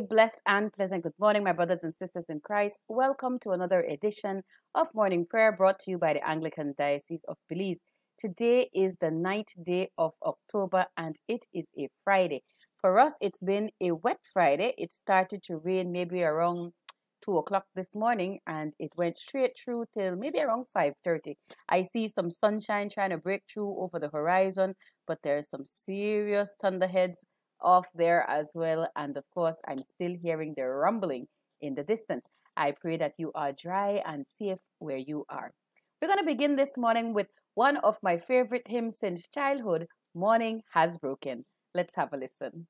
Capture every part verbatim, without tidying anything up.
blessed and pleasant good morning, my brothers and sisters in Christ. Welcome to another edition of Morning Prayer brought to you by the Anglican Diocese of Belize. Today is the ninth day of October and it is a Friday. For us, it's been a wet Friday. It started to rain maybe around two o'clock this morning and it went straight through till maybe around five thirty. I see some sunshine trying to break through over the horizon, but there's some serious thunderheads off there as well, and of course I'm still hearing the rumbling in the distance. I pray that you are dry and safe where you are. We're going to begin this morning with one of my favorite hymns since childhood, Morning Has Broken. Let's have a listen.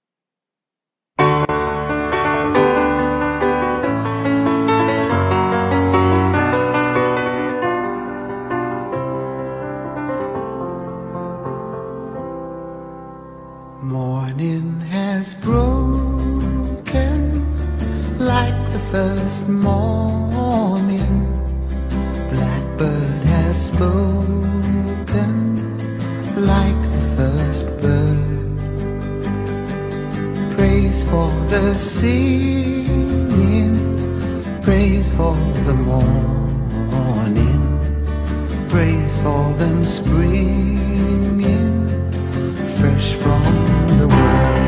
Morning has broken like the first morning. Blackbird has spoken like the first bird. Praise for the singing, praise for the morning, praise for them springing fresh from the world.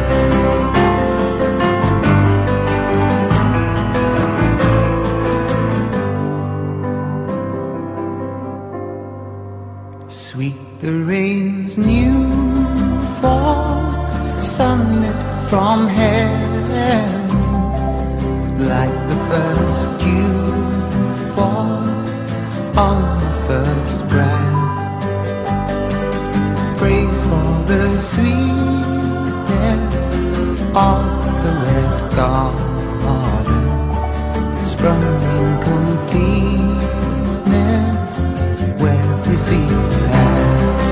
Sweet the rain's new fall, sunlit from heaven, like the first dew fall on the first breath. Praise for the sweetness of the red garden, sprung in completeness where his feet had.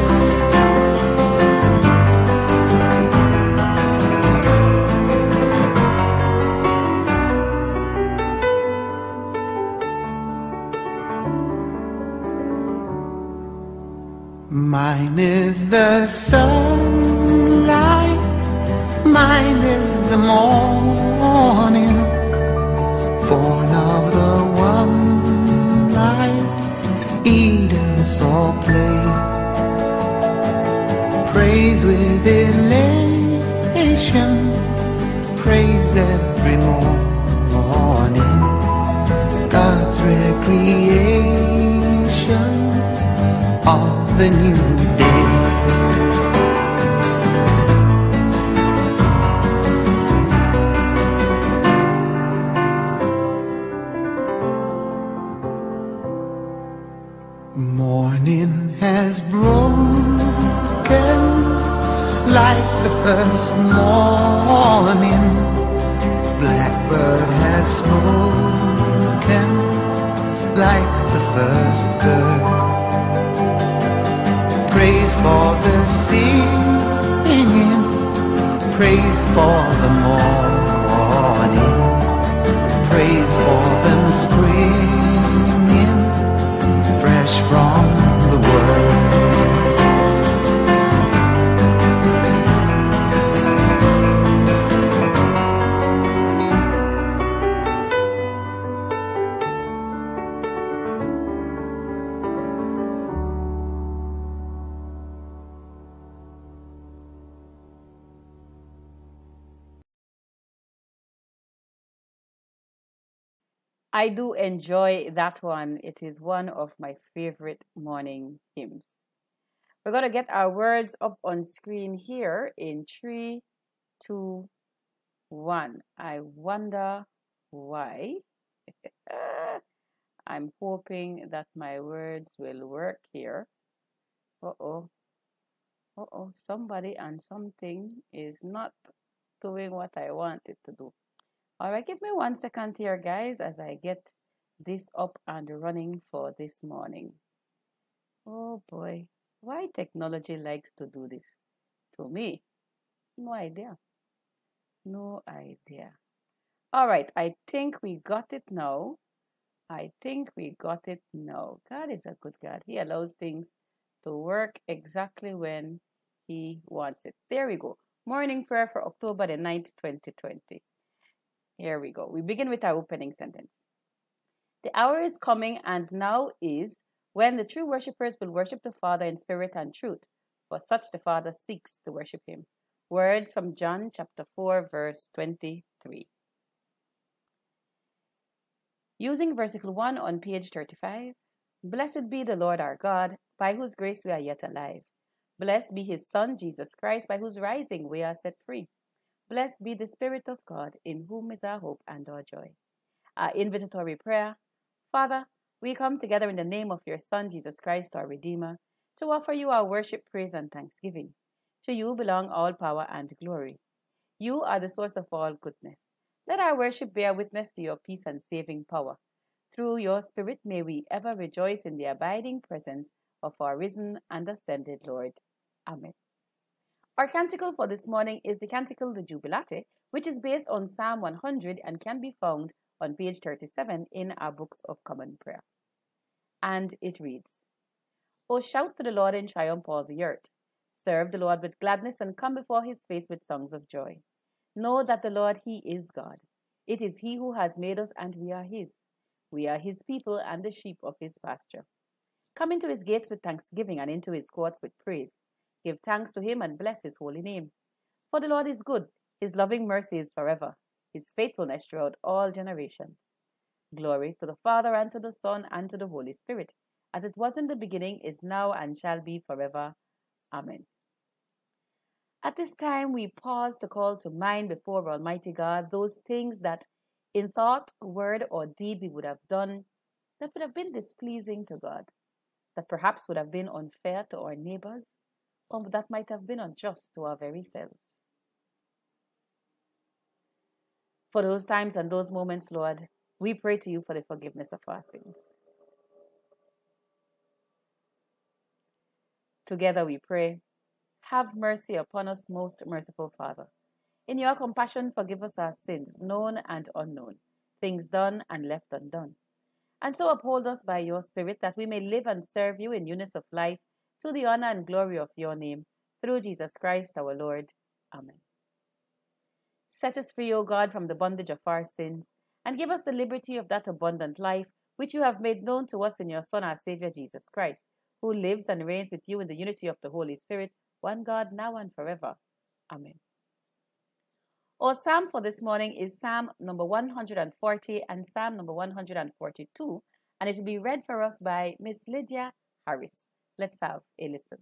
Mine is the sunlight, mine is the morning, born of the one light Eden saw play. Praise with elation, praise every morning, God's recreation of the new day. Morning has broken like the first morning. Blackbird has spoken like the first bird. Praise for the singing, praise for the morning, praise for them springing fresh from the world. I do enjoy that one. It is one of my favorite morning hymns. We're going to get our words up on screen here in three, two, one. I wonder why. I'm hoping that my words will work here. Uh-oh. Uh-oh. Somebody and something is not doing what I want it to do. All right, give me one second here, guys, as I get this up and running for this morning. Oh boy, why technology likes to do this to me? No idea. No idea. All right, I think we got it now. I think we got it now. God is a good God. He allows things to work exactly when He wants it. There we go. Morning prayer for October the ninth, twenty twenty. Here we go. We begin with our opening sentence. The hour is coming and now is when the true worshippers will worship the Father in spirit and truth, for such the Father seeks to worship him. Words from John chapter four, verse twenty-three. Using versicle one on page thirty-five, Blessed be the Lord our God, by whose grace we are yet alive. Blessed be his Son, Jesus Christ, by whose rising we are set free. Blessed be the Spirit of God, in whom is our hope and our joy. Our invitatory prayer. Father, we come together in the name of your Son, Jesus Christ, our Redeemer, to offer you our worship, praise, and thanksgiving. To you belong all power and glory. You are the source of all goodness. Let our worship bear witness to your peace and saving power. Through your Spirit, may we ever rejoice in the abiding presence of our risen and ascended Lord. Amen. Our canticle for this morning is the Canticle de Jubilate, which is based on Psalm one hundred and can be found on page thirty-seven in our Books of Common Prayer. And it reads, O shout to the Lord in triumph, all the earth. Serve the Lord with gladness and come before his face with songs of joy. Know that the Lord, he is God. It is he who has made us and we are his. We are his people and the sheep of his pasture. Come into his gates with thanksgiving and into his courts with praise. Give thanks to him and bless his holy name. For the Lord is good, his loving mercy is forever, his faithfulness throughout all generations. Glory to the Father, and to the Son, and to the Holy Spirit, as it was in the beginning, is now, and shall be forever. Amen. At this time, we pause to call to mind before Almighty God those things that in thought, word, or deed we would have done that would have been displeasing to God, that perhaps would have been unfair to our neighbors, or that might have been unjust to our very selves. For those times and those moments, Lord, we pray to you for the forgiveness of our sins. Together we pray, have mercy upon us, most merciful Father. In your compassion, forgive us our sins, known and unknown, things done and left undone. And so uphold us by your Spirit, that we may live and serve you in newness of life, to the honor and glory of your name, through Jesus Christ our Lord. Amen. Set us free, O God, from the bondage of our sins, and give us the liberty of that abundant life which you have made known to us in your Son, our Savior, Jesus Christ, who lives and reigns with you in the unity of the Holy Spirit, one God, now and forever. Amen. Our psalm for this morning is Psalm number one hundred forty and Psalm number one hundred forty-two, and it will be read for us by Miss Lydia Harris. Let's have a listen.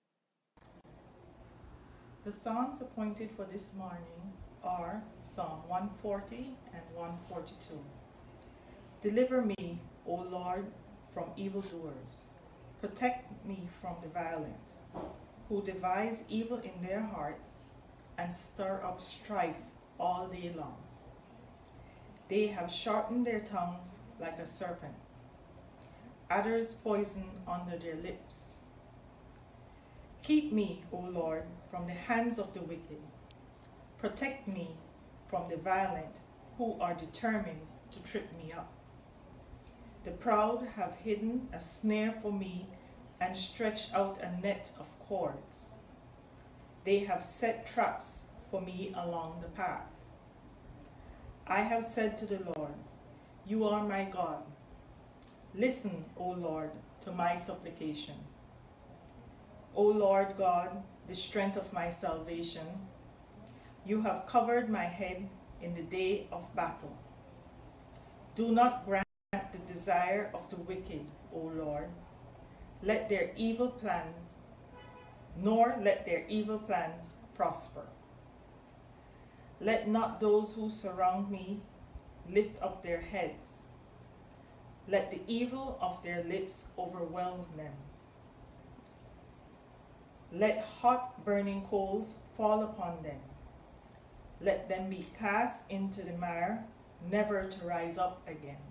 The psalms appointed for this morning are Psalm one forty and one forty-two. Deliver me, O Lord, from evildoers. Protect me from the violent, who devise evil in their hearts and stir up strife all day long. They have sharpened their tongues like a serpent, adders poison under their lips. Keep me, O Lord, from the hands of the wicked. Protect me from the violent, who are determined to trip me up. The proud have hidden a snare for me and stretched out a net of cords. They have set traps for me along the path. I have said to the Lord, you are my God. Listen, O Lord, to my supplication. O Lord God, the strength of my salvation, you have covered my head in the day of battle. Do not grant the desire of the wicked, O Lord. Let their evil plans, nor let their evil plans prosper. Let not those who surround me lift up their heads. Let the evil of their lips overwhelm them. Let hot burning coals fall upon them. Let them be cast into the mire, never to rise up again.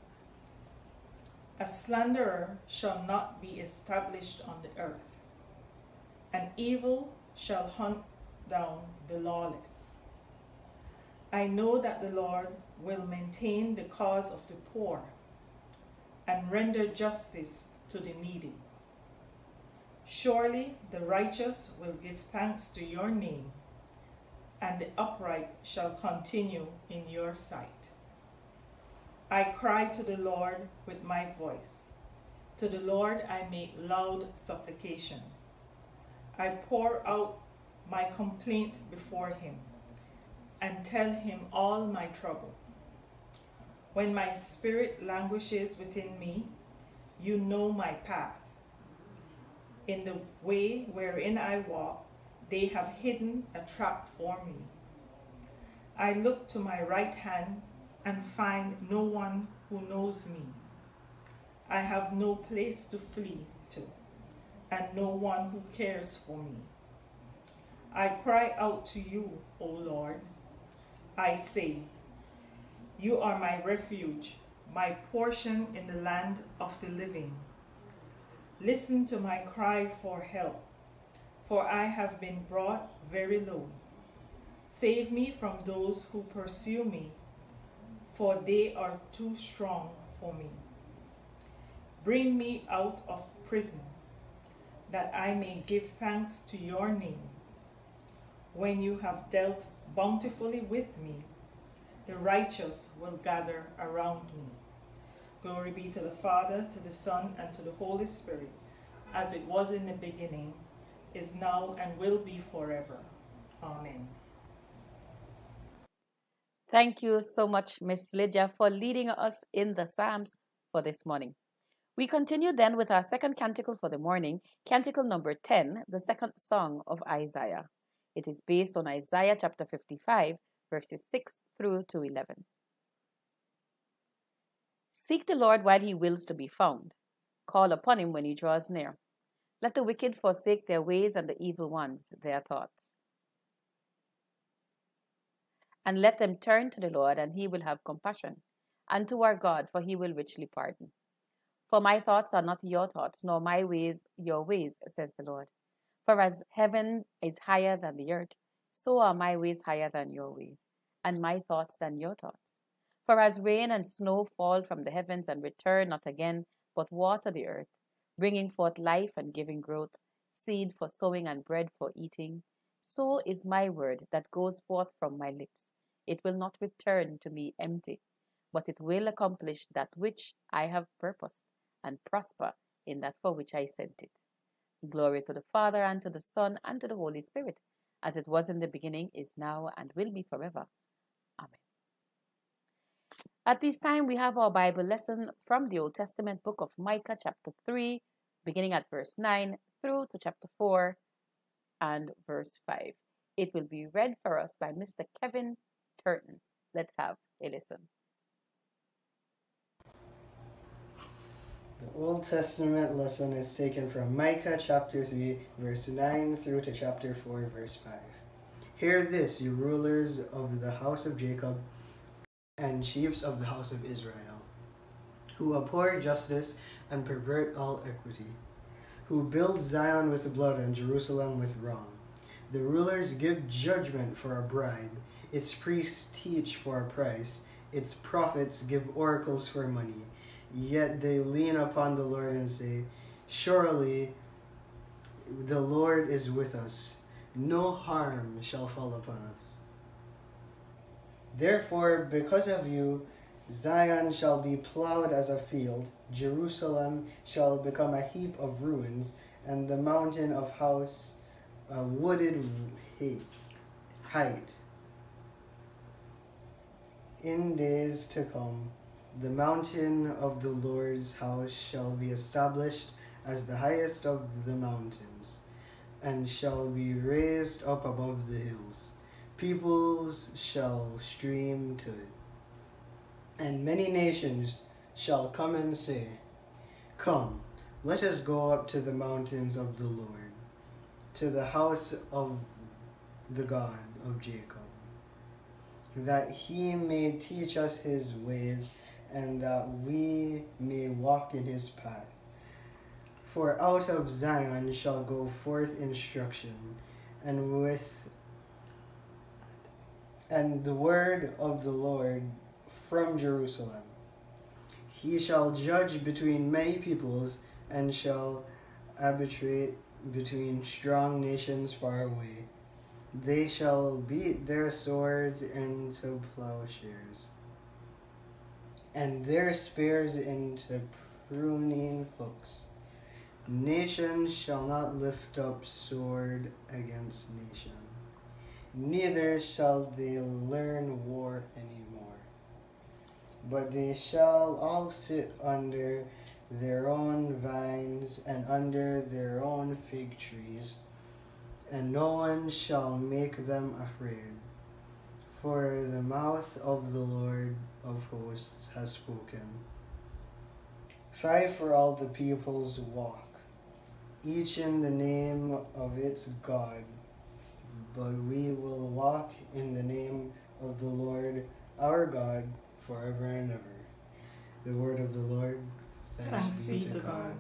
A slanderer shall not be established on the earth. An evil shall hunt down the lawless. I know that the Lord will maintain the cause of the poor and render justice to the needy. Surely the righteous will give thanks to your name, and the upright shall continue in your sight. I cry to the Lord with my voice. To the Lord I make loud supplication. I pour out my complaint before him and tell him all my trouble. When my spirit languishes within me, you know my path. In the way wherein I walk, they have hidden a trap for me. I look to my right hand and find no one who knows me. I have no place to flee to, and no one who cares for me. I cry out to you, O Lord. I say, you are my refuge, my portion in the land of the living. Listen to my cry for help, for I have been brought very low. Save me from those who pursue me, for they are too strong for me. Bring me out of prison, that I may give thanks to your name. When you have dealt bountifully with me, the righteous will gather around me. Glory be to the Father, to the Son, and to the Holy Spirit, as it was in the beginning, is now, and will be forever. Amen. Thank you so much, Miss Lydia, for leading us in the Psalms for this morning. We continue then with our second canticle for the morning, canticle number ten, the second song of Isaiah. It is based on Isaiah chapter fifty-five, verses six through to eleven. Seek the Lord while he wills to be found. Call upon him when he draws near. Let the wicked forsake their ways and the evil ones their thoughts. And let them turn to the Lord, and he will have compassion, and to our God, for he will richly pardon. For my thoughts are not your thoughts, nor my ways your ways, says the Lord. For as heaven is higher than the earth, so are my ways higher than your ways, and my thoughts than your thoughts. For as rain and snow fall from the heavens and return not again, but water the earth, bringing forth life and giving growth, seed for sowing and bread for eating, so is my word that goes forth from my lips. It will not return to me empty, but it will accomplish that which I have purposed, and prosper in that for which I sent it. Glory to the Father, and to the Son, and to the Holy Spirit, as it was in the beginning, is now, and will be forever. Amen. At this time, we have our Bible lesson from the Old Testament book of Micah, chapter three, beginning at verse nine, through to chapter four and verse five. It will be read for us by Mister Kevin Turton. Let's have a listen. The Old Testament lesson is taken from Micah chapter three, verse nine through to chapter four, verse five. Hear this, you rulers of the house of Jacob and chiefs of the house of Israel, who abhor justice and pervert all equity, who build Zion with blood and Jerusalem with wrong. The rulers give judgment for a bribe, its priests teach for a price, its prophets give oracles for money. Yet they lean upon the Lord and say, surely the Lord is with us. No harm shall fall upon us. Therefore, because of you, Zion shall be plowed as a field, Jerusalem shall become a heap of ruins, and the mountain of house a wooded height. In days to come, the mountain of the Lord's house shall be established as the highest of the mountains, and shall be raised up above the hills. Peoples shall stream to it, and many nations shall come and say, come, let us go up to the mountains of the Lord, to the house of the God of Jacob, that he may teach us his ways, and that we may walk in his path. For out of Zion shall go forth instruction, and with and the word of the Lord from Jerusalem. He shall judge between many peoples, and shall arbitrate between strong nations far away. They shall beat their swords into plowshares, and their spears into pruning hooks. Nation shall not lift up sword against nation, neither shall they learn war anymore. But they shall all sit under their own vines and under their own fig trees, and no one shall make them afraid. For the mouth of the Lord of hosts has spoken. Fight for all the peoples walk, each in the name of its God. But we will walk in the name of the Lord our God forever and ever. The word of the Lord. Thanks, Thanks be be to to God. God.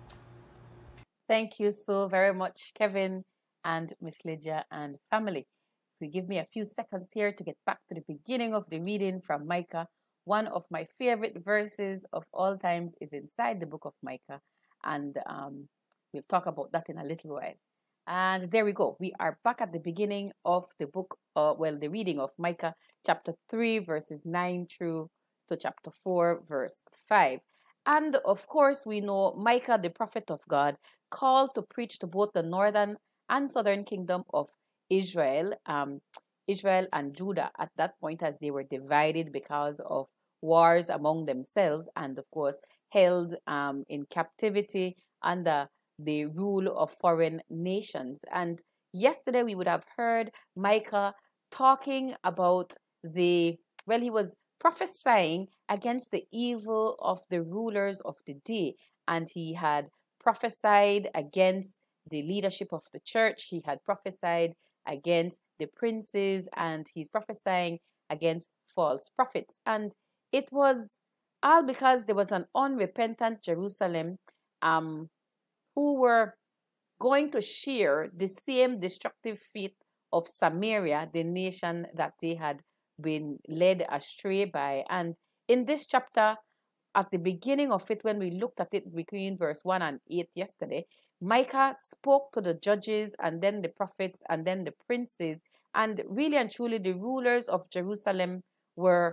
Thank you so very much, Kevin and Miss Lydia and family. If you give me a few seconds here to get back to the beginning of the reading from Micah, one of my favorite verses of all times is inside the book of Micah, and um, we'll talk about that in a little while. And there we go. We are back at the beginning of the book, uh, well, the reading of Micah chapter three, verses nine through to chapter four, verse five. And of course, we know Micah, the prophet of God, called to preach to both the northern and southern kingdom of Israel, um, Israel and Judah at that point, as they were divided because of wars among themselves, and of course held um, in captivity under the rule of foreign nations. And yesterday we would have heard Micah talking about the, well, he was prophesying against the evil of the rulers of the day, and he had prophesied against the leadership of the church. He had prophesied against the princes, and he's prophesying against false prophets. And it was all because there was an unrepentant Jerusalem um, who were going to share the same destructive fate of Samaria, the nation that they had been led astray by. And in this chapter, at the beginning of it, when we looked at it between verse one and eight yesterday, Micah spoke to the judges and then the prophets and then the princes. And really and truly, the rulers of Jerusalem were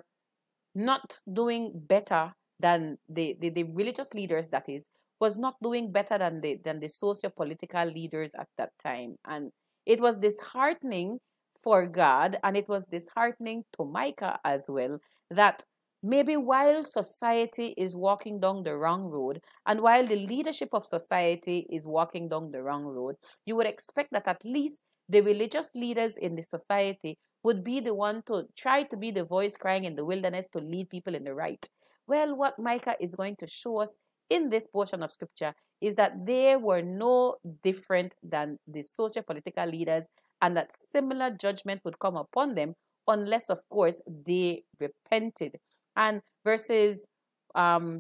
not doing better than the, the, the religious leaders, that is, was not doing better than the than the socio-political leaders at that time. And it was disheartening for God, and it was disheartening to Micah as well, that maybe while society is walking down the wrong road, and while the leadership of society is walking down the wrong road, you would expect that at least the religious leaders in the society would be the one to try to be the voice crying in the wilderness to lead people in the right. Well, what Micah is going to show us in this portion of scripture is that they were no different than the social political leaders, and that similar judgment would come upon them unless, of course, they repented. And verses um,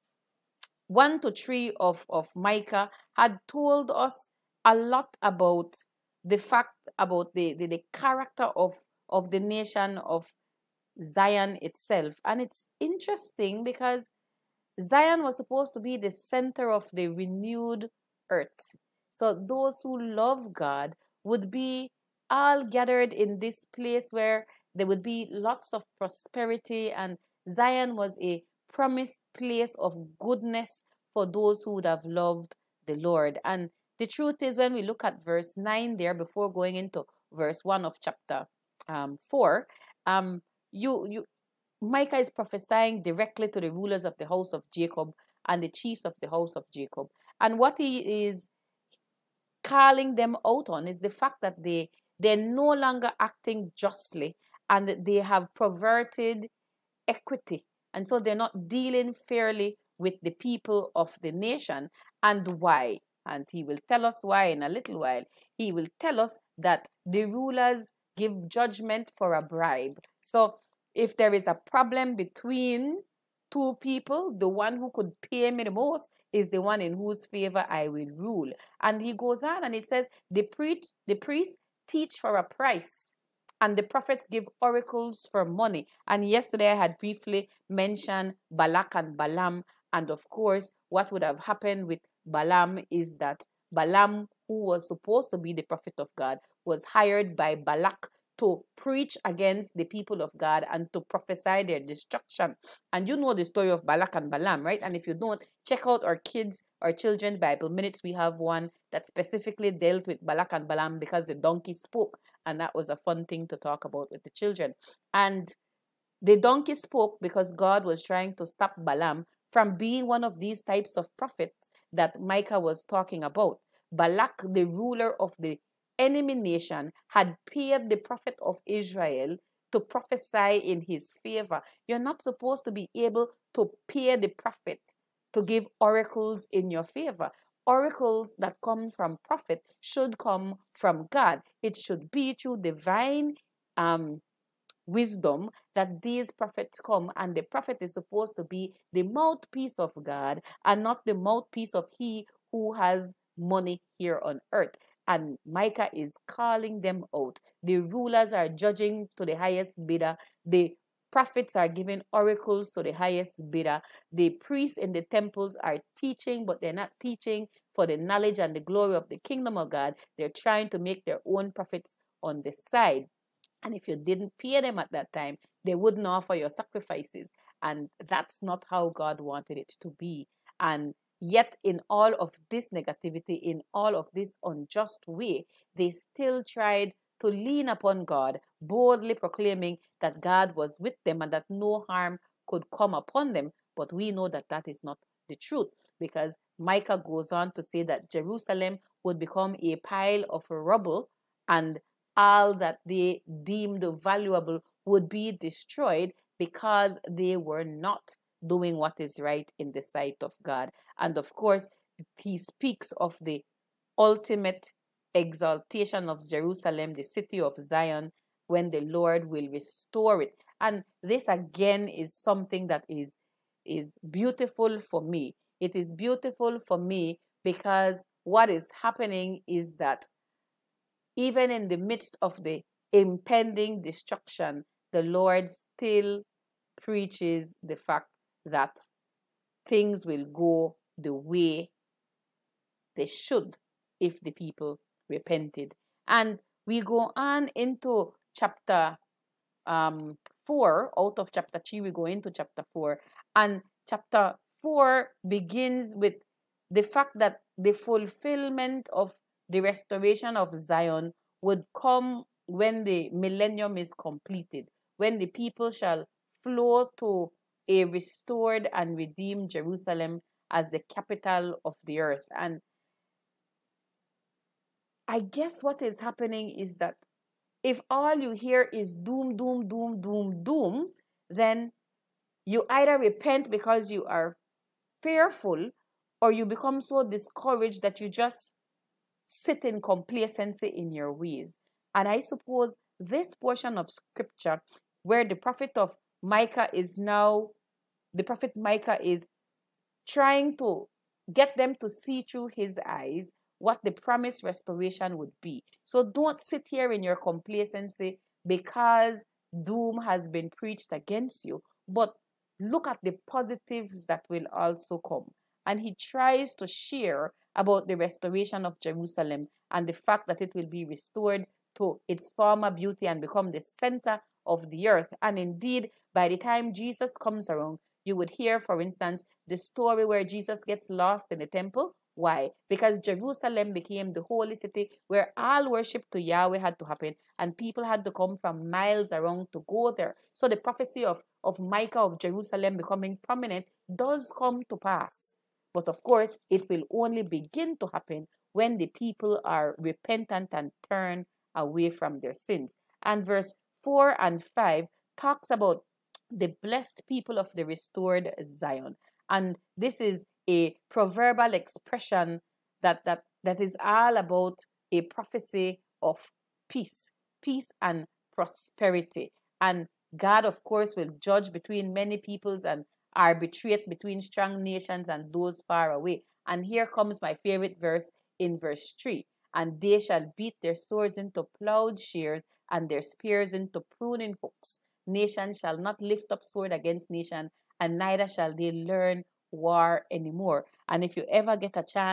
one to three of, of Micah had told us a lot about the fact about the, the, the character of, of the nation of Zion itself. And it's interesting because Zion was supposed to be the center of the renewed earth. So those who love God would be all gathered in this place where there would be lots of prosperity, and Zion was a promised place of goodness for those who would have loved the Lord. And the truth is, when we look at verse nine there, before going into verse one of chapter um, four, um, you, you, Micah is prophesying directly to the rulers of the house of Jacob and the chiefs of the house of Jacob. And what he is calling them out on is the fact that they, they're no longer acting justly, and they have perverted equity. And so they're not dealing fairly with the people of the nation. And why? And he will tell us why in a little while. He will tell us that the rulers give judgment for a bribe. So if there is a problem between two people, the one who could pay me the most is the one in whose favor I will rule. And he goes on and he says, the priest, the priests teach for a price, and the prophets give oracles for money. And yesterday I had briefly mentioned Balak and Balaam. And of course, what would have happened with Balaam is that Balaam who was supposed to be the prophet of God, was hired by Balak to preach against the people of God and to prophesy their destruction. And you know the story of Balak and Balaam, right? And if you don't, check out our kids, our children Bible minutes. We have one that specifically dealt with Balak and Balaam because the donkey spoke. And that was a fun thing to talk about with the children. And the donkey spoke because God was trying to stop Balaam from being one of these types of prophets that Micah was talking about. Balak, the ruler of the enemy nation, had paid the prophet of Israel to prophesy in his favor. You're not supposed to be able to pay the prophet to give oracles in your favor. Oracles that come from prophet should come from God. It should be through divine um, wisdom that these prophets come, and the prophet is supposed to be the mouthpiece of God and not the mouthpiece of he who has money here on earth. And Micah is calling them out. The rulers are judging to the highest bidder. The prophets are giving oracles to the highest bidder. The priests in the temples are teaching, but they're not teaching for the knowledge and the glory of the kingdom of God. They're trying to make their own prophets on the side. And if you didn't pay them at that time, they wouldn't offer your sacrifices. And that's not how God wanted it to be. And yet, in all of this negativity, in all of this unjust way, they still tried to lean upon God, boldly proclaiming that God was with them and that no harm could come upon them. But we know that that is not the truth, because Micah goes on to say that Jerusalem would become a pile of rubble, and all that they deemed valuable would be destroyed because they were not doing what is right in the sight of God. And of course, he speaks of the ultimate exaltation of Jerusalem, the city of Zion, when the Lord will restore it. And this again is something that is, is beautiful for me. It is beautiful for me because what is happening is that even in the midst of the impending destruction, the Lord still preaches the fact that things will go the way they should if the people repented. And we go on into chapter um, four, out of chapter three, we go into chapter four. And chapter four begins with the fact that the fulfillment of the restoration of Zion would come when the millennium is completed, when the people shall flow to a restored and redeemed Jerusalem as the capital of the earth. And I guess what is happening is that if all you hear is doom, doom, doom, doom, doom, then you either repent because you are fearful, or you become so discouraged that you just sit in complacency in your ways. And I suppose this portion of scripture, where the prophet of Micah is now, the prophet Micah is trying to get them to see through his eyes what the promised restoration would be. So don't sit here in your complacency because doom has been preached against you, but look at the positives that will also come. And he tries to share about the restoration of Jerusalem and the fact that it will be restored to its former beauty and become the center of the earth. And indeed, by the time Jesus comes around, you would hear, for instance, the story where Jesus gets lost in the temple. Why? Because Jerusalem became the holy city where all worship to Yahweh had to happen, and people had to come from miles around to go there. So the prophecy of, of Micah of Jerusalem becoming prominent does come to pass. But of course, it will only begin to happen when the people are repentant and turn away from their sins. And verse four and five talks about the blessed people of the restored Zion. And this is a proverbial expression that, that, that is all about a prophecy of peace, peace and prosperity. And God, of course, will judge between many peoples and arbitrate between strong nations and those far away. And here comes my favorite verse in verse three. And they shall beat their swords into plowshares and their spears into pruning hooks. Nation shall not lift up sword against nation, and neither shall they learn war anymore. And if you ever get a chance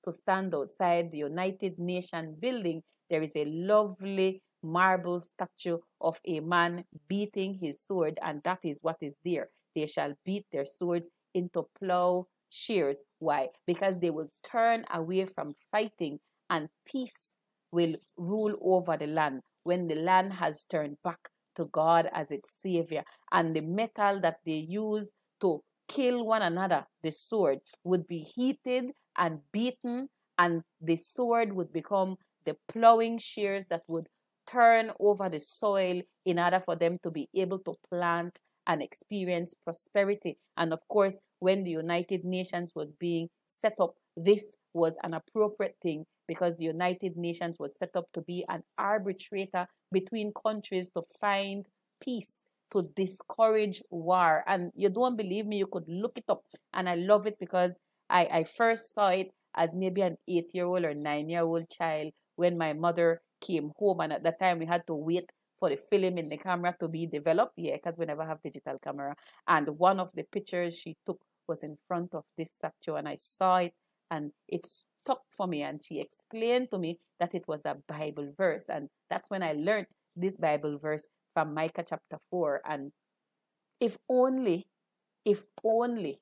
to stand outside the United Nations building, there is a lovely marble statue of a man beating his sword, and that is what is there. They shall beat their swords into plowshares. Why? Because they will turn away from fighting, and peace will rule over the land when the land has turned back to God as its savior. And the metal that they use to kill one another, the sword, would be heated and beaten, and the sword would become the plowing shears that would turn over the soil in order for them to be able to plant and experience prosperity. And of course, when the United Nations was being set up, this was an appropriate thing, because the United Nations was set up to be an arbitrator between countries to find peace, to discourage war. And you don't believe me, you could look it up. And I love it because I, I first saw it as maybe an eight-year-old or nine-year-old child when my mother came home. And at that time, we had to wait for the film in the camera to be developed. Yeah, because we never have digital camera. And one of the pictures she took was in front of this statue, and I saw it, and it stuck for me. And she explained to me that it was a Bible verse. And that's when I learned this Bible verse from Micah chapter four. And if only, if only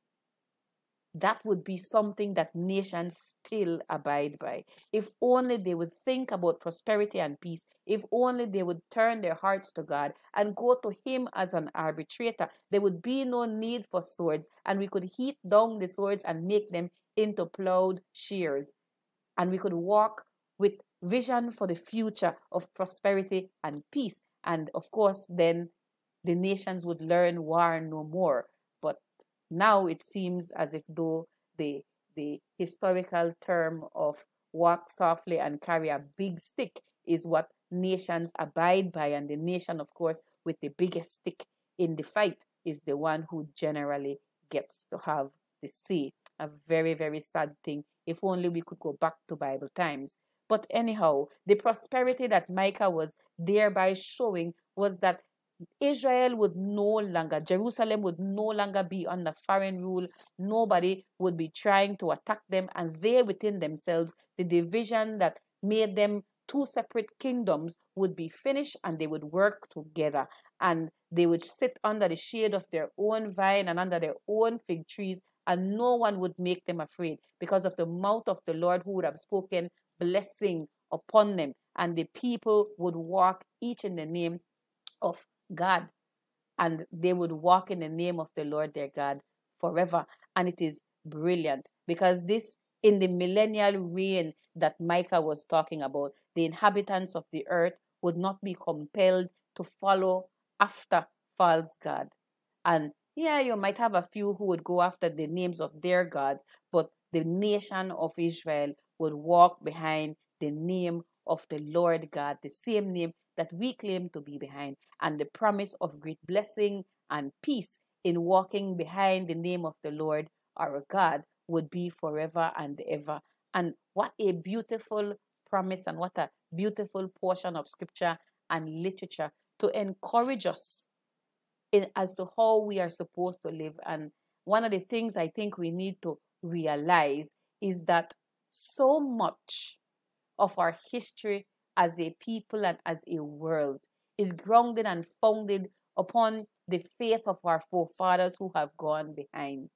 that would be something that nations still abide by. If only they would think about prosperity and peace. If only they would turn their hearts to God and go to Him as an arbitrator, there would be no need for swords, and we could heat down the swords and make them into plowed shears. And we could walk with vision for the future of prosperity and peace. And of course, then the nations would learn war no more. But now it seems as if though the the historical term of walk softly and carry a big stick is what nations abide by, and the nation, of course, with the biggest stick in the fight is the one who generally gets to have the say. A very, very sad thing. If only we could go back to Bible times. But anyhow, the prosperity that Micah was thereby showing was that Israel would no longer, Jerusalem would no longer be under foreign rule. Nobody would be trying to attack them, and they within themselves, the division that made them two separate kingdoms would be finished, and they would work together, and they would sit under the shade of their own vine and under their own fig trees, and no one would make them afraid because of the mouth of the Lord who would have spoken blessing upon them, and the people would walk each in the name of God, and they would walk in the name of the Lord their God forever. And it is brilliant because this, in the millennial reign that Micah was talking about, the inhabitants of the earth would not be compelled to follow after false God. And yeah, you might have a few who would go after the names of their gods, but the nation of Israel would walk behind the name of the Lord God, the same name that we claim to be behind, and the promise of great blessing and peace in walking behind the name of the Lord our God would be forever and ever. And what a beautiful promise, and what a beautiful portion of scripture and literature to encourage us in, as to how we are supposed to live. And one of the things I think we need to realize is that so much of our history as a people and as a world is grounded and founded upon the faith of our forefathers who have gone behind.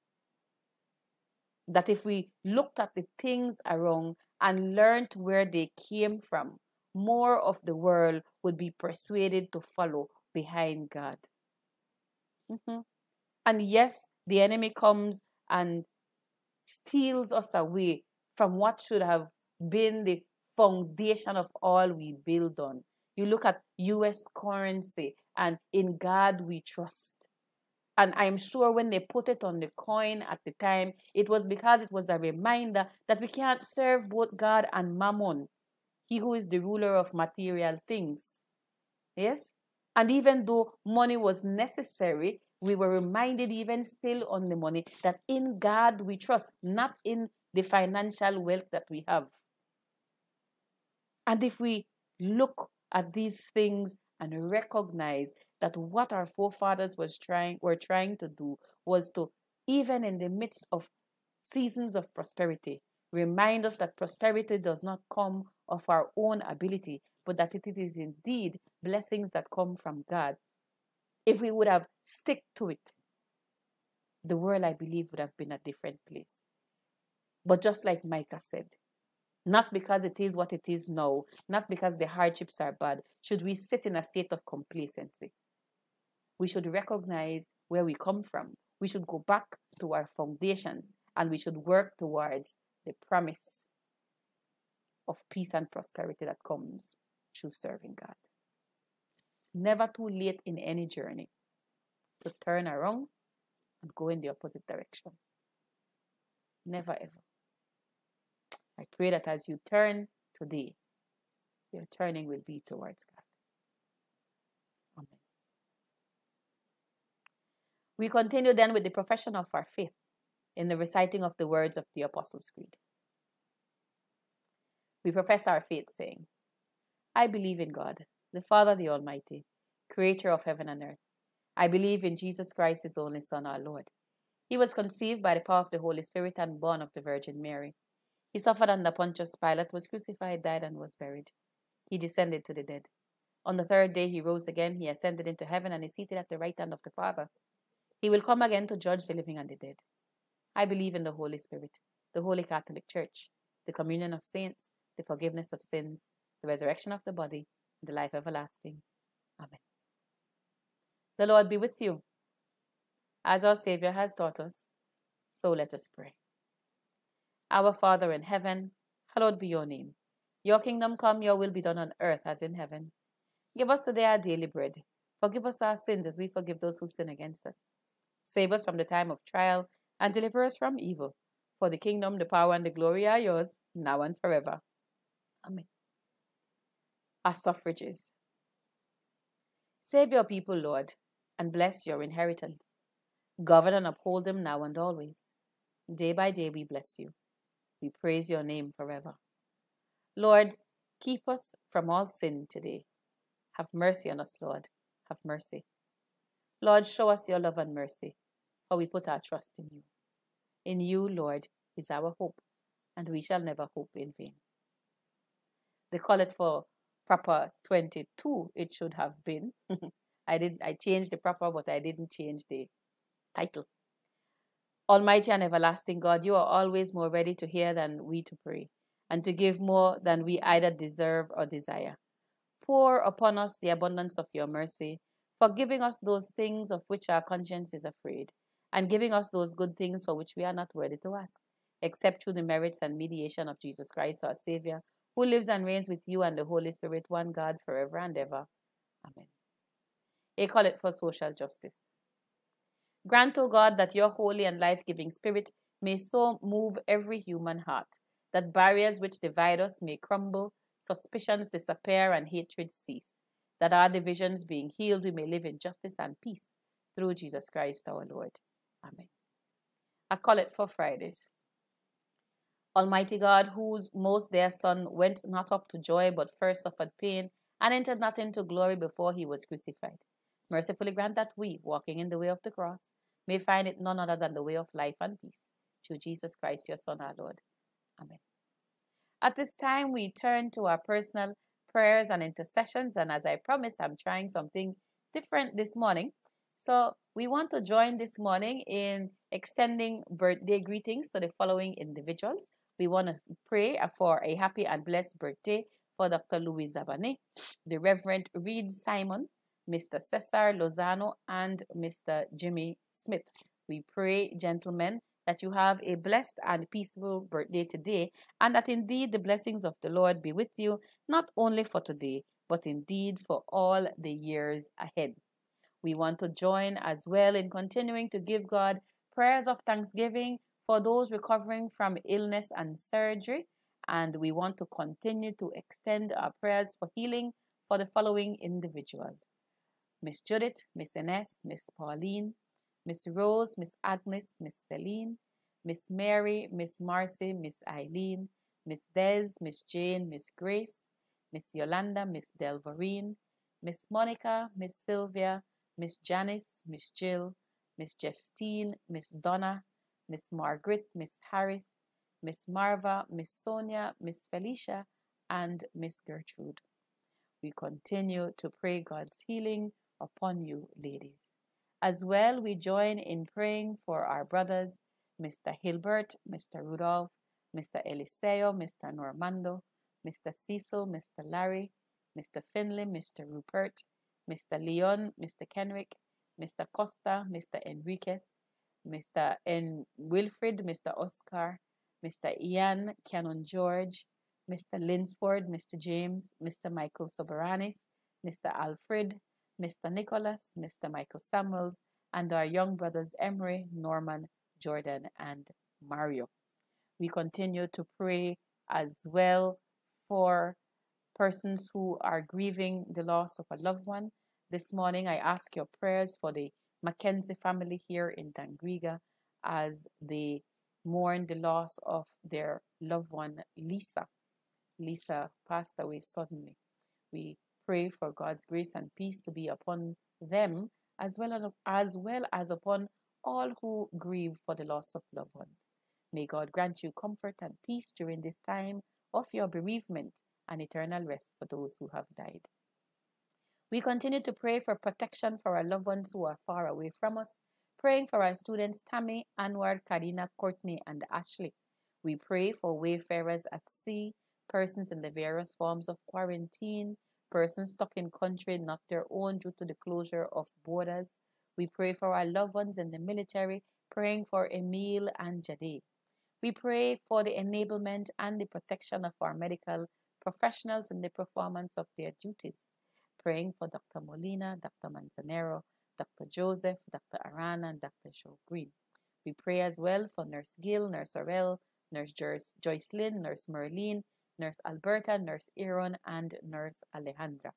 That if we looked at the things around and learned where they came from, more of the world would be persuaded to follow behind God. Mm-hmm. And yes, the enemy comes and steals us away from what should have been the foundation of all we build on. You look at U S currency, and in God we trust. And I'm sure when they put it on the coin at the time, it was because it was a reminder that we can't serve both God and Mammon, he who is the ruler of material things. Yes? And even though money was necessary, we were reminded even still on the money that in God we trust, not in the financial wealth that we have. And if we look at these things and recognize that what our forefathers was trying were trying to do was to, even in the midst of seasons of prosperity, Remind us that prosperity does not come of our own ability, but that it is indeed blessings that come from God. If we would have stick to it, the world, I believe, would have been a different place. But just like Micah said, not because it is what it is now, not because the hardships are bad, should we sit in a state of complacency. We should recognize where we come from. We should go back to our foundations, and we should work towards the promise of peace and prosperity that comes through serving God. It's never too late in any journey to turn around and go in the opposite direction. Never ever. I pray that as you turn today, your turning will be towards God. Amen. We continue then with the profession of our faith in the reciting of the words of the Apostles' Creed. We profess our faith saying, I believe in God, the Father, the Almighty, creator of heaven and earth. I believe in Jesus Christ, his only Son, our Lord. He was conceived by the power of the Holy Spirit and born of the Virgin Mary. He suffered under Pontius Pilate, was crucified, died, and was buried. He descended to the dead. On the third day he rose again, he ascended into heaven, and is seated at the right hand of the Father. He will come again to judge the living and the dead. I believe in the Holy Spirit, the Holy Catholic Church, the communion of saints, the forgiveness of sins, the resurrection of the body, and the life everlasting. Amen. The Lord be with you. As our Savior has taught us, so let us pray. Our Father in heaven, hallowed be your name. Your kingdom come, your will be done on earth as in heaven. Give us today our daily bread. Forgive us our sins as we forgive those who sin against us. Save us from the time of trial and deliver us from evil. For the kingdom, the power, and the glory are yours, now and forever. Amen. Our suffrages. Save your people, Lord, and bless your inheritance. Govern and uphold them now and always. Day by day we bless you. We praise your name forever. Lord, keep us from all sin today. Have mercy on us, Lord. Have mercy. Lord, show us your love and mercy, for we put our trust in you. In you, Lord, is our hope, and we shall never hope in vain. They call it for proper twenty-two, it should have been. I did I changed the proper, but I didn't change the title. Almighty and everlasting God, you are always more ready to hear than we to pray, and to give more than we either deserve or desire. Pour upon us the abundance of your mercy, forgiving us those things of which our conscience is afraid, and giving us those good things for which we are not worthy to ask, except through the merits and mediation of Jesus Christ, our Savior, who lives and reigns with you and the Holy Spirit, one God, forever and ever. Amen. They call it for social justice. Grant, O God, that your holy and life-giving Spirit may so move every human heart, that barriers which divide us may crumble, suspicions disappear, and hatred cease, that our divisions being healed, we may live in justice and peace, through Jesus Christ our Lord. Amen. I call it for Fridays. Almighty God, whose most dear Son went not up to joy, but first suffered pain, and entered not into glory before he was crucified, mercifully grant that we, walking in the way of the cross, may find it none other than the way of life and peace, through Jesus Christ, your Son, our Lord. Amen. At this time, we turn to our personal prayers and intercessions, and as I promised, I'm trying something different this morning. So we want to join this morning in extending birthday greetings to the following individuals. We want to pray for a happy and blessed birthday for Doctor Louis Zabane, the Reverend Reed Simon, Mister Cesar Lozano, and Mister Jimmy Smith. We pray, gentlemen, that you have a blessed and peaceful birthday today, and that indeed the blessings of the Lord be with you, not only for today, but indeed for all the years ahead. We want to join as well in continuing to give God prayers of thanksgiving for those recovering from illness and surgery, and we want to continue to extend our prayers for healing for the following individuals: Miss Judith, Miss Ines, Miss Pauline, Miss Rose, Miss Agnes, Miss Celine, Miss Mary, Miss Marcy, Miss Eileen, Miss Des, Miss Jane, Miss Grace, Miss Yolanda, Miss Delvarine, Miss Monica, Miss Sylvia, Miss Janice, Miss Jill, Miss Justine, Miss Donna, Miss Margaret, Miss Harris, Miss Marva, Miss Sonia, Miss Felicia, and Miss Gertrude. We continue to pray God's healing upon you, ladies. As well, we join in praying for our brothers, Mister Hilbert, Mister Rudolph, Mister Eliseo, Mister Normando, Mister Cecil, Mister Larry, Mister Finley, Mister Rupert, Mister Leon, Mister Kenrick, Mister Costa, Mister Enriquez, Mister N. Wilfrid, Mister Oscar, Mister Ian, Canon George, Mister Linsford, Mister James, Mister Michael Soberanis, Mister Alfred, Mister Nicholas, Mister Michael Samuels, and our young brothers Emery, Norman, Jordan, and Mario. We continue to pray as well for persons who are grieving the loss of a loved one. This morning, I ask your prayers for the Mackenzie family here in Dangriga as they mourn the loss of their loved one, Lisa. Lisa passed away suddenly. We pray for God's grace and peace to be upon them as well as, as well as upon all who grieve for the loss of loved ones. May God grant you comfort and peace during this time of your bereavement and eternal rest for those who have died. We continue to pray for protection for our loved ones who are far away from us, praying for our students Tammy, Anwar, Karina, Courtney, and Ashley. We pray for wayfarers at sea, persons in the various forms of quarantine, persons stuck in country not their own due to the closure of borders. We pray for our loved ones in the military, praying for Emil and Jade. We pray for the enablement and the protection of our medical professionals in the performance of their duties, praying for Doctor Molina, Doctor Manzanero, Doctor Joseph, Doctor Arana, and Doctor Joe Green. We pray as well for Nurse Gill, Nurse Aurel, Nurse Joyce Lynn, Nurse Merlene, Nurse Alberta, Nurse Aaron, and Nurse Alejandra.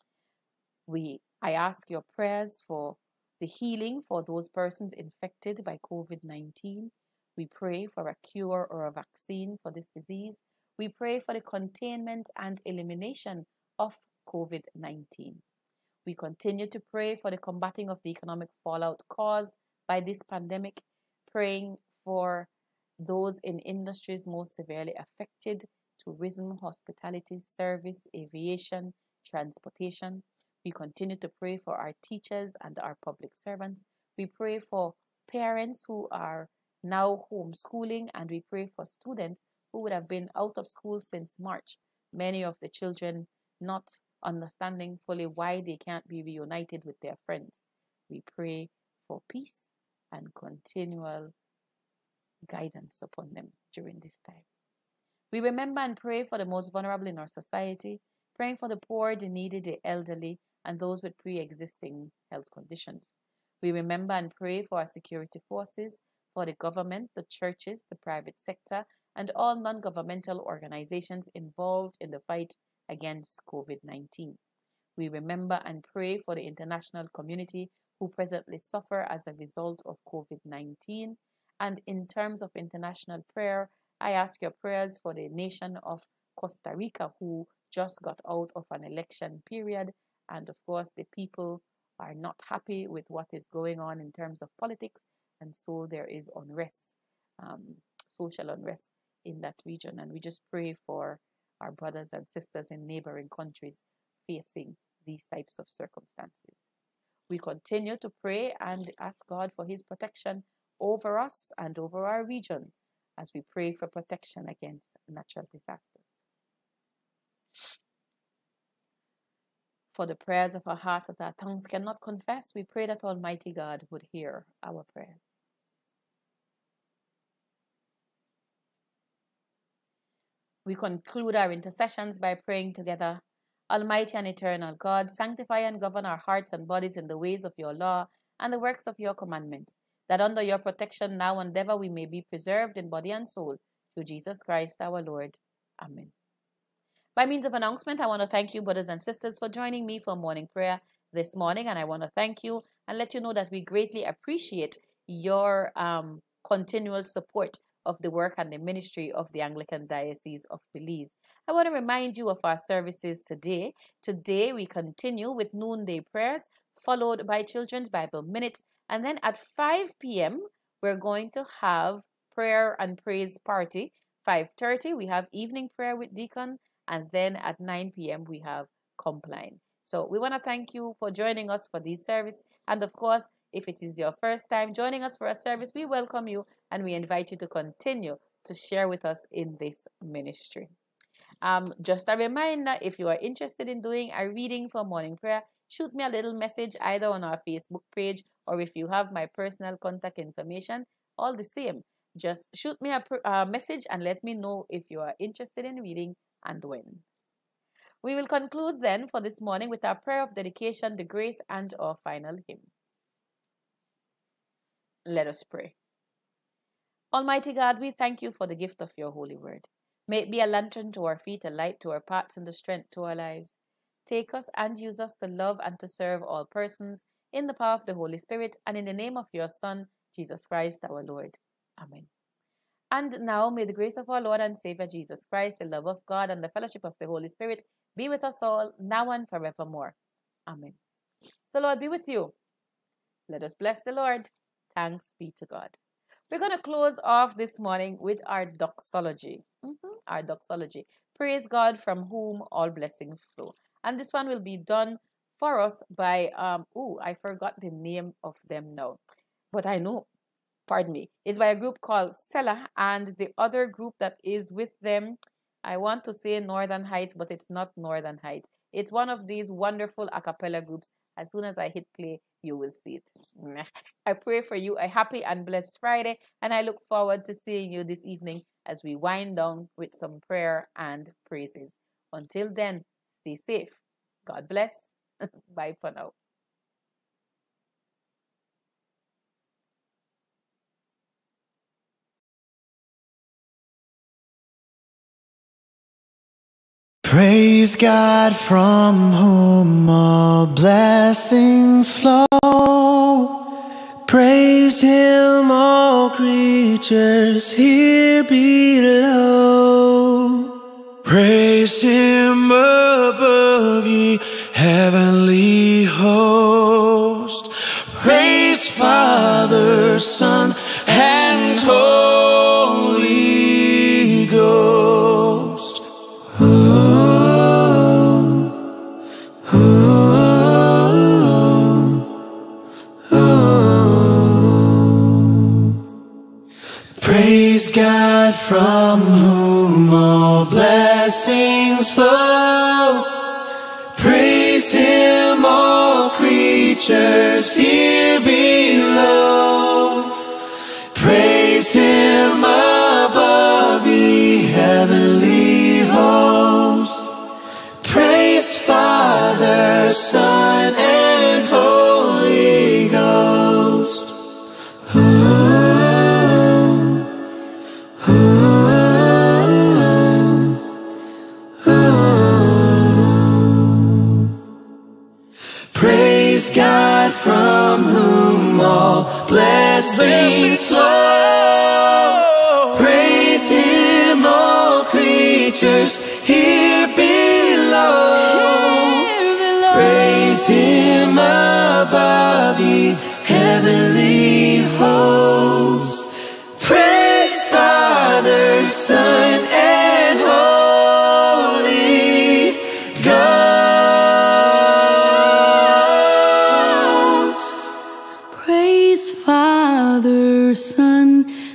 We, I ask your prayers for the healing for those persons infected by COVID nineteen. We pray for a cure or a vaccine for this disease. We pray for the containment and elimination of COVID nineteen. We continue to pray for the combating of the economic fallout caused by this pandemic, praying for those in industries most severely affected: tourism, hospitality, service, aviation, transportation. We continue to pray for our teachers and our public servants. We pray for parents who are now homeschooling, and we pray for students who would have been out of school since March, many of the children not understanding fully why they can't be reunited with their friends. We pray for peace and continual guidance upon them during this time. We remember and pray for the most vulnerable in our society, praying for the poor, the needy, the elderly, and those with pre-existing health conditions. We remember and pray for our security forces, for the government, the churches, the private sector, and all non-governmental organizations involved in the fight against COVID nineteen. We remember and pray for the international community who presently suffer as a result of COVID nineteen. And in terms of international prayer, I ask your prayers for the nation of Costa Rica, who just got out of an election period. And of course, the people are not happy with what is going on in terms of politics. And so there is unrest, um, social unrest in that region. And we just pray for our brothers and sisters in neighboring countries facing these types of circumstances. We continue to pray and ask God for his protection over us and over our region as we pray for protection against natural disasters. For the prayers of our hearts that our tongues cannot confess, we pray that Almighty God would hear our prayers. We conclude our intercessions by praying together. Almighty and eternal God, sanctify and govern our hearts and bodies in the ways of your law and the works of your commandments, that under your protection now and ever we may be preserved in body and soul, through Jesus Christ our Lord. Amen. By means of announcement, I want to thank you, brothers and sisters, for joining me for morning prayer this morning, and I want to thank you and let you know that we greatly appreciate your um, continual support of the work and the ministry of the Anglican Diocese of Belize. I want to remind you of our services today. Today we continue with noonday prayers, followed by Children's Bible Minutes, and then at five p m we're going to have prayer and praise party five thirty, we have evening prayer with Deacon. And then at nine p m, we have Compline. So we want to thank you for joining us for this service. And of course, if it is your first time joining us for a service, we welcome you and we invite you to continue to share with us in this ministry. Um, just a reminder, if you are interested in doing a reading for morning prayer, shoot me a little message either on our Facebook page, or if you have my personal contact information, all the same, just shoot me a, a message and let me know if you are interested in reading and when. We will conclude then for this morning with our prayer of dedication, the grace, and our final hymn. Let us pray. Almighty God, we thank you for the gift of your holy word. May it be a lantern to our feet, a light to our paths, and a strength to our lives. Take us and use us to love and to serve all persons in the power of the Holy Spirit and in the name of your Son, Jesus Christ, our Lord. Amen. And now may the grace of our Lord and Savior Jesus Christ, the love of God, and the fellowship of the Holy Spirit be with us all, now and forevermore. Amen. The Lord be with you. Let us bless the Lord. Thanks be to God. We're going to close off this morning with our doxology. Mm-hmm. Our doxology. Praise God, from whom all blessings flow. And this one will be done for us by, um, oh, I forgot the name of them now. But I know, pardon me, it's by a group called Sella, and the other group that is with them, I want to say Northern Heights, but it's not Northern Heights. It's one of these wonderful a cappella groups. As soon as I hit play, you will see it. I pray for you a happy and blessed Friday, and I look forward to seeing you this evening as we wind down with some prayer and praises. Until then, stay safe. God bless. Bye for now. Praise God, from whom all blessings flow. Praise Him, all creatures here below. Praise Him above, ye heavenly host. Praise Father, Son, and Holy Ghost. Praise God, from whom all blessings flow. Praise Him, all creatures here below. Praise Him above, ye heavenly hosts. Praise Father, Son, and Holy Ghost. Praise God, from whom all blessings flow. Praise Him, all creatures here below. Praise Him above, ye heavenly hosts. Praise Father, Son, and Holy Ghost. Praise Father, Son,